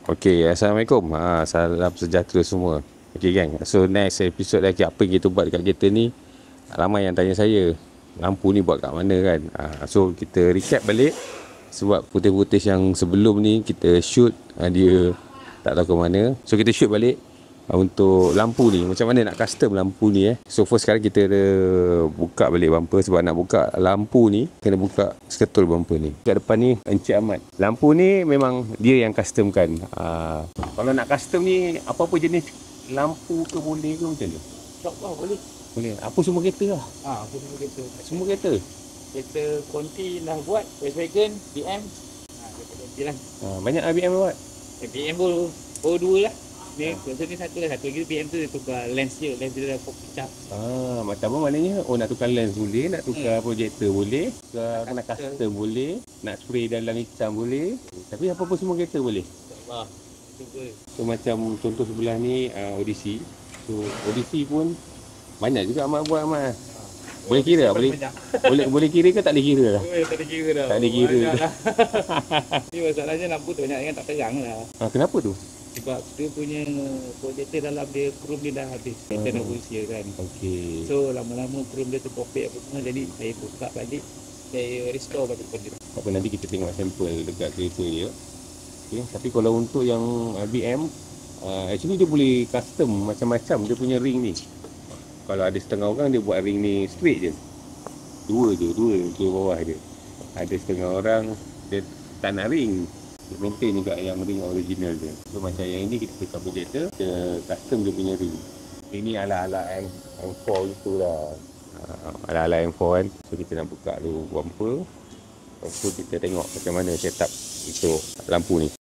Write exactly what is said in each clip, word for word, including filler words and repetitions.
Okay, Assalamualaikum. Ha, salam sejahtera semua. Okay gang, so next episode lagi apa yang kita buat dekat kereta ni. Ramai yang tanya saya, lampu ni buat kat mana kan. Ha, so kita recap balik. Sebab footage-footage yang sebelum ni kita shoot, ha, dia tak tahu ke mana. So kita shoot balik untuk lampu ni, macam mana nak custom lampu ni eh. So first sekarang kita ada buka balik bumper. Sebab nak buka lampu ni kena buka seketul bumper ni. Kat depan ni Encik Ahmad, lampu ni memang dia yang customkan. Aa, Kalau nak custom ni apa-apa jenis lampu ke boleh ke macam mana? Tak apa, boleh. Boleh. Apa semua kereta lah? Ha, apa semua kereta. Semua kereta? Kereta Conti dah buat, Volkswagen, B M. Ha, kereta Conti lah. Ha, banyak lah B M buat? Eh, B M pun oh dua lah. Ni, contoh ni satu lah. Satu lagi B M tu dia tukar lens dia. Lens dia dah pecah. Ah, macam apa maknanya? Oh, nak tukar lens boleh, nak tukar hmm. projektor boleh, nak, nak custom boleh, nak spray dalam hitam boleh. Tapi apa-apa semua kereta boleh? Ah, cuba. So macam contoh sebelah ni uh, Odyssey. So Odyssey pun banyak juga Ahmad buat Ahmad. Boleh kira tak? Boleh, boleh boleh kira ke tak boleh kira dah? Oh, tak boleh kira dah. Tak boleh kira. Ni masalahnya lampu tu banyak yang tak terang lah. Ah, kenapa tu? Sebab dia punya projektor dalam dia, chrome dia dah habis. Kita nak berusia kan. Okey. So lama-lama chrome dia terkopek apa semua. Jadi saya buka balik, saya restore balik benda. Apa nanti kita tengok sampel dekat kereta dia. Okay. Tapi kalau untuk yang B M, uh, actually dia boleh custom macam-macam dia punya ring ni. Kalau ada setengah orang dia buat ring ni straight je. Dua je, dua ke bawah dia. Ada setengah orang dia tak nak ring. Dia maintain juga yang ring original dia. So macam yang ini kita tukar projector, kita custom dia punya ring. Ini ala-ala M four itu lah. Uh, ala-ala M four kan. So kita nak buka dulu bumper. Lepas tu kita tengok macam mana setup untuk lampu ni.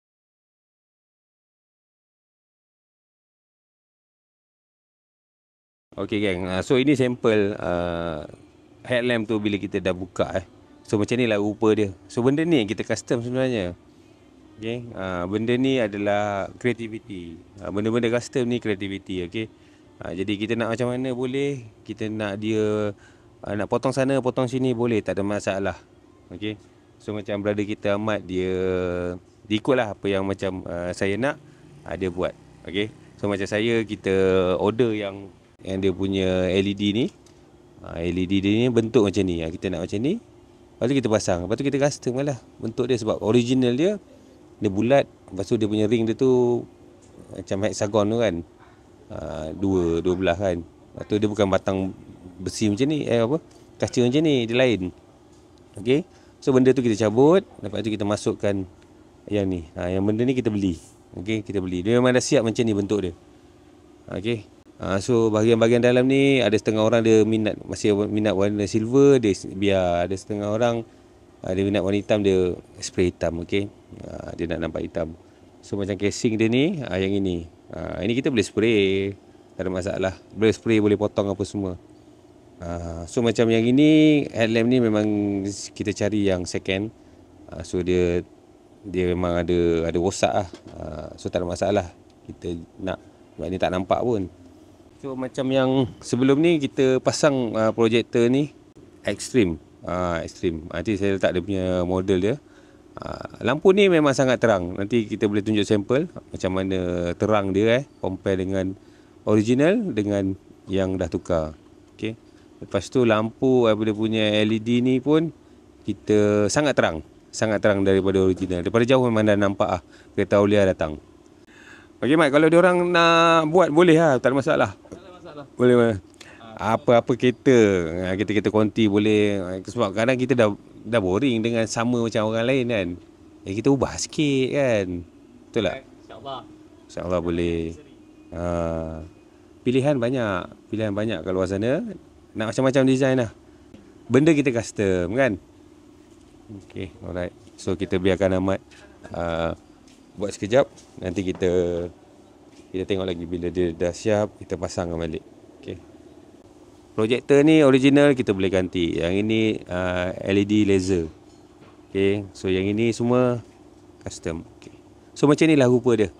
Okay gang, uh, so ini sampel uh, headlamp tu bila kita dah buka eh. So macam ni lah rupa dia. So benda ni yang kita custom sebenarnya. Okay, uh, benda ni adalah creativity. uh, Benda-benda custom ni creativity. Okay, uh, jadi kita nak macam mana boleh. Kita nak dia uh, nak potong sana potong sini boleh, tak ada masalah. Okay, so macam brother kita Ahmad, dia dia ikutlah apa yang macam uh, saya nak, uh, dia buat. Okay, so macam saya, kita order yang yang dia punya L E D ni. uh, L E D dia ni bentuk macam ni. uh, Kita nak macam ni, lepas tu kita pasang. Lepas tu kita custom lah bentuk dia. Sebab original dia dia bulat. Lepas tu dia punya ring dia tu macam hexagon tu kan, uh, Dua Dua belah kan. Lepas tu dia bukan batang besi macam ni, Eh apa kaca macam ni, dia lain. Okay, so benda tu kita cabut. Lepas tu kita masukkan yang ni. ha, Yang benda ni kita beli. Okay, kita beli. Dia memang dah siap macam ni bentuk dia. Okay, ha, so bahagian-bahagian dalam ni ada setengah orang dia minat, masih minat warna silver, dia biar. Ada setengah orang uh, dia minat warna hitam, dia spray hitam. Okay, uh, dia nak nampak hitam. So macam casing dia ni, uh, yang ini uh, ini kita boleh spray, tak ada masalah. Boleh spray, boleh potong apa semua. uh, So macam yang ini, headlamp ni memang kita cari yang second. uh, So dia Dia memang ada ada rosak lah. uh, So tak ada masalah. Kita nak, sebab ni tak nampak pun. So macam yang sebelum ni kita pasang uh, projektor ni Extreme. uh, Extreme. Nanti saya letak dia punya model dia. uh, Lampu ni memang sangat terang. Nanti kita boleh tunjuk sampel macam mana terang dia eh, compare dengan original dengan yang dah tukar. Okay. Lepas tu lampu apa dia punya L E D ni pun kita sangat terang. Sangat terang daripada original. Daripada jauh memang dah nampak ah kereta Aulia datang. Okey Mat, kalau diorang nak buat boleh lah, tak ada masalah. Tak ada masalah. Boleh mah. Apa-apa kereta, kereta-kereta konti boleh. Sebab kadang kita dah dah boring dengan sama macam orang lain kan. Eh, kita ubah sikit kan. Betul tak? InsyaAllah. InsyaAllah boleh. Ha, pilihan banyak. Pilihan banyak kat luar sana. Nak macam-macam design lah. Benda kita custom kan. Okay, alright. So kita biarkan Ahmad uh, buat sekejap. Nanti kita kita tengok lagi bila dia dah siap, kita pasangkan balik. Okay. Projektor ni original kita boleh ganti. Yang ini uh, L E D laser. Okay. So yang ini semua custom. Okay. So macam ni lah rupa dia.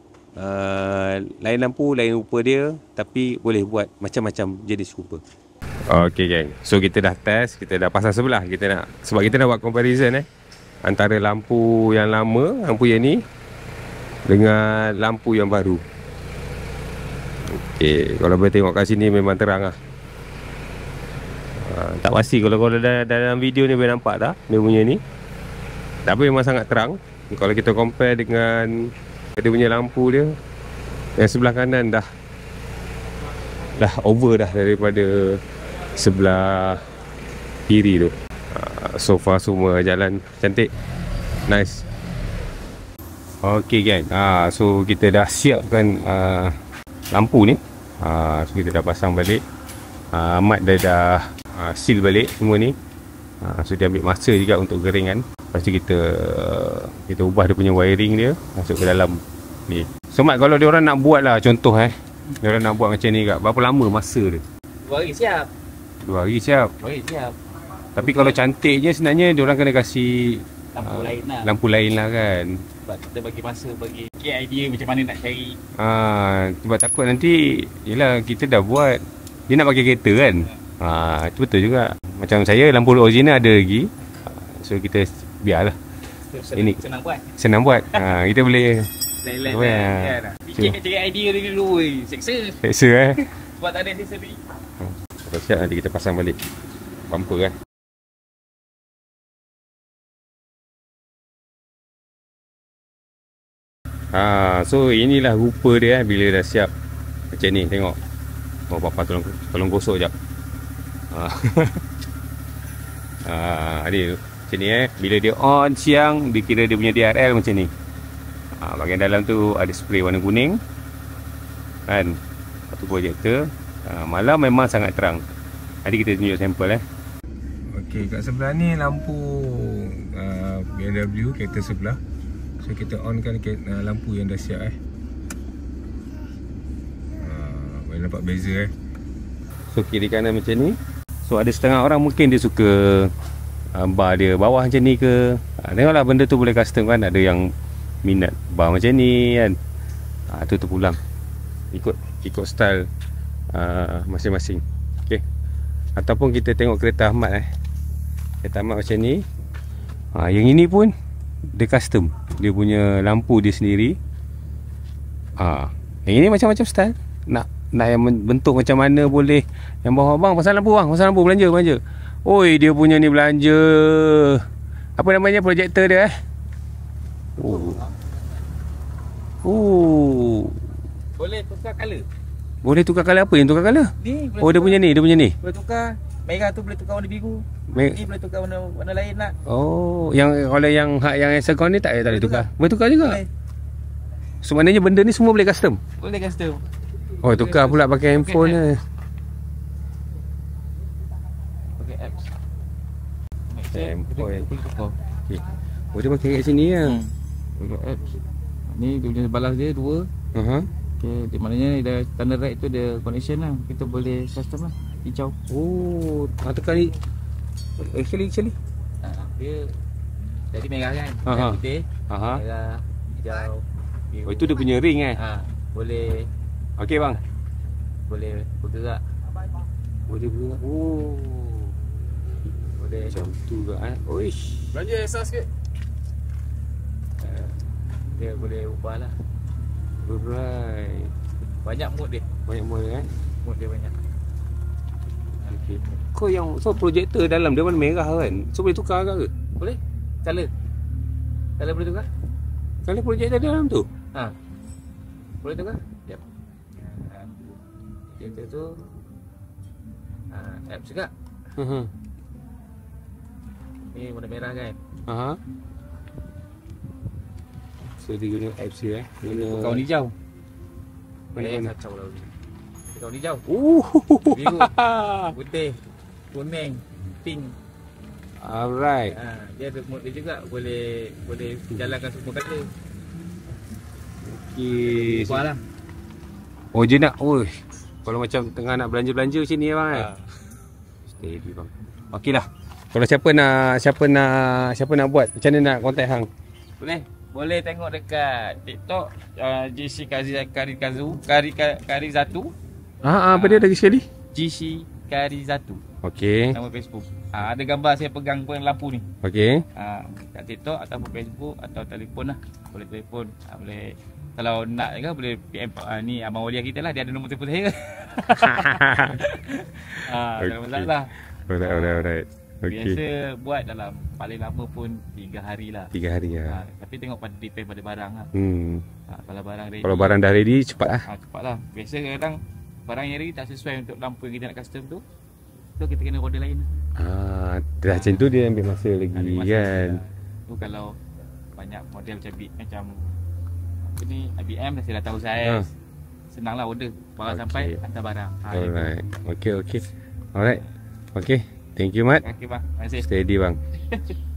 Uh, lain lampu, lain rupa dia, tapi boleh buat macam-macam jenis rupa. Okay gang, so kita dah test, kita dah pasang sebelah. Kita nak, sebab kita nak buat comparison eh, antara lampu yang lama, lampu yang ni dengan lampu yang baru. Okey, kalau boleh tengok kat sini memang terang lah. Uh, tak pasti kalau kalau dalam, dalam video ni boleh nampak tak dia punya ni. Tapi memang sangat terang. Kalau kita compare dengan dia punya lampu dia, yang sebelah kanan dah dah over dah daripada sebelah kiri tu. uh, So far semua jalan cantik, nice. Okay kan, uh, so kita dah siapkan uh, lampu ni. uh, So kita dah pasang balik. uh, Mat dah dah uh, seal balik semua ni. uh, So dia ambil masa juga untuk keringan. Lepas tu kita uh, kita ubah dia punya wiring dia masuk ke dalam ni. So Mat, kalau dia orang nak buat lah contoh eh, dia orang nak buat macam ni kat, berapa lama masa dia? Dua hari siap. Dua hari siap. Dua hari siap. Tapi kalau cantiknya sebenarnya dia orang kena kasih Lampu uh, lain lah. Lampu lain lah kan. Sebab kita bagi masa, bagi okay, idea macam mana nak cari. Ah, sebab takut nanti, yelah kita dah buat, dia nak pakai kereta kan. Ah, itu betul juga. Macam saya lampu original ada lagi. So kita biarlah. Senang, ini senang buat. Senang buat. Ah, kita boleh lain-lain oh, kan. ya. Kan? Fikir kat cari idea dia dulu. Seksa. Seksa eh. Sebab tak ada accessory. Kalau siap nanti kita pasang balik bumper kan. Ha, so inilah rupa dia eh, bila dah siap macam ni. Tengok. Oh, Papa tolong tolong gosok jap. Ha. Ha, ni macam ni eh. Bila dia on siang, dia kira dia punya D R L macam ni. Ha, bahagian dalam tu ada spray warna kuning. Kan? Satu projektor. Ha, malam memang sangat terang. Nanti kita tunjuk sampel eh. Okey, kat sebelah ni lampu uh, B M W kereta sebelah. So kita onkan uh, lampu yang dah siap eh. Uh, boleh nampak beza eh. So kiri kanan macam ni. So ada setengah orang mungkin dia suka uh, bar dia bawah macam ni ke. uh, Tengoklah benda tu boleh custom kan. Ada yang minat bar macam ni kan. uh, Tu terpulang Ikut ikut style uh, masing-masing. Okay. Ataupun kita tengok kereta Ahmad eh. Kereta Ahmad macam ni. uh, Yang ini pun dia custom. Dia punya lampu dia sendiri. Ah, yang ini macam-macam style. Nak nak yang bentuk macam mana boleh. Yang bawah, bang pasal lampu bang, pasal lampu belanja belanja. Oi, dia punya ni belanja. Apa namanya projektor dia eh? Oh. Oh. Boleh tukar color. Boleh tukar color apa yang tukar color? Ni boleh. Oh, dia punya ni, dia punya ni. Boleh tukar. Merah tu boleh tukar warna biru. Me- Ni boleh tukar warna warna lain nak. Oh, yang kalau yang hak yang Hexagon ni tak boleh, tak boleh tukar. Boleh tukar juga. Boleh. So maknanya benda ni semua boleh custom. Boleh custom. Oh, tukar pula pakai handphone ni. Pakai apps. Handphone. Boleh tukar. Okay. Oh, dia pakai kat sini ya. Hmm. Pakai apps. Ni dia punya balas dia dua. Aha. Okay, dia maknanya dia tanda right tu dia connection lah. Kita boleh custom lah. Hijau. Oh, ah, tekan ni. Actually, actually. Ha, dia jadi merah kan. Aha. Merah putih. Aha. Merah, hijau. Biru. Oh, itu dia punya ring eh. Ha, boleh Okey bang. boleh bergerak. Oh, dia punya. Oh. Boleh Macam tu ke eh. Oish. belanja esas sikit. Uh, dia boleh ubah lah. Alright. Banyak mood dia. Banyak mode eh. Mood dia banyak. Okey. Kau yang so projektor dalam dia warna merah kan. So boleh tukar ke? Boleh? Color. Color boleh tukar? Kalau projektor dalam tu. Ha. Boleh tukar? Jap. Projektor tu ha, apps juga. Ha. Ni warna merah kan. Aha. So dia guna apps dia eh. Guna Kaun hijau. Mana Eh, mana. kacau lah. Kaun hijau. Uh. Biru. Putih. Kuning. Pink. Alright. Ha, dia ada mode dia juga. Boleh boleh jalankan semua color. Okey. Ubah lah. Oh je nak. Oh. Kalau macam tengah nak belanja-belanja macam ni bang eh. Ha. Steady bang. Okeylah. Kalau siapa nak siapa nak siapa nak buat, macam mana nak contact hang? Boleh. Boleh tengok dekat TikTok uh, G C Kari Kari Kazu Kari Kari Zatu. Ha, apa dia lagi sekali? G C Kari Zatu. Okey. Nama Facebook. Ha, ada gambar saya pegang pun lampu ni. Okey. Ha, kat TikTok ataupun Facebook atau telefon lah. Boleh telefon, ha, boleh kalau nak kan boleh P M uh, ni Abang Walia kita lah, dia ada nombor telefon saya. Ah, tak ada masalah. Alright, alright, alright. Okay. Biasa buat dalam paling lama pun tiga hari lah. Tiga hari lah. Ha, tapi tengok pada depend pada barang lah. Hmm. Ha, kalau barang ready. Kalau barang dah ready, cepat lah. Ha, cepat lah. Biasa kadang barang yang ready tak sesuai untuk lampu yang kita nak custom tu. Tu kita kena order lain. Ah, dah macam tu dia ambil masa lagi Ambil masa kan. lah. Tu kalau banyak model macam B, macam apa ni, I B M dah saya dah tahu saiz. Ha. Senang lah order. Barang okay. sampai hantar barang. Ha, alright. Okey, okey. Alright. Okey. Thank you, Mat. Okey bang. Terima kasih. Steady bang.